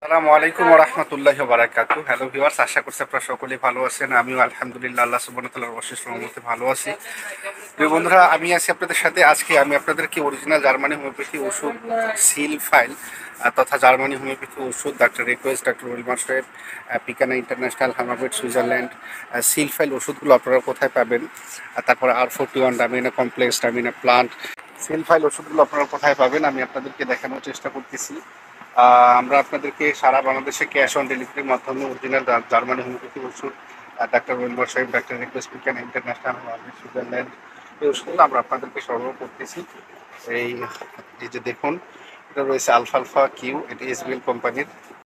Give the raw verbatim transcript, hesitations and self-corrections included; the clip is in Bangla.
আসসালামু আলাইকুম ওয়া রাহমাতুল্লাহি ওয়া বারাকাতুহু। হ্যালো ভিউয়ার্স, আশা করছি আপনারা সকলেই ভালো আছেন। আমিও আলহামদুলিল্লাহ আল্লাহ সুবহানাহু ওয়া তাআলার অশেষ রহমতে ভালো আছি। প্রিয় বন্ধুরা, আমি আছি আপনাদের সাথে। আজকে আমি আপনাদেরকে অরিজিনাল জার্মানি হোমিওপ্যাথি ওষুধ সিল ফাইল তথা জার্মানি হোমিওপ্যাথি ওষুধ ডাক্তার রিকোয়েস্ট, ডাক্তার রুলমার সাহেব, পিকানা ইন্টারন্যাশনাল, হামাবেট সুইজারল্যান্ড সিল ফাইল ওষুধগুলো আপনারা কোথায় পাবেন, আর তারপরে আর forty one Damiana complex, Damiana plant seal vial ওষুধগুলো আপনারা কোথায় পাবেন আমি আপনাদেরকে দেখানোর চেষ্টা করতেছি। আহ, আমরা আপনাদেরকে সারা বাংলাদেশে ক্যাশ অন ডেলিভারির মাধ্যমে অরিজিনাল জার্মানি হোমিওপ্যাথি ওষুধ ডাক্তার রুলমার সাহেব, ডাক্তার রিকোয়েস্ট, পিকানা ইন্টারন্যাশনাল, হামাবেট সুইজারল্যান্ড এই ওষুধগুলো আমরা আপনাদেরকে সরবরাহ করতেছি। এই এই যে দেখুন, এটা রয়েছে আলফালফা কিউ, এটি এসবিএল কোম্পানির।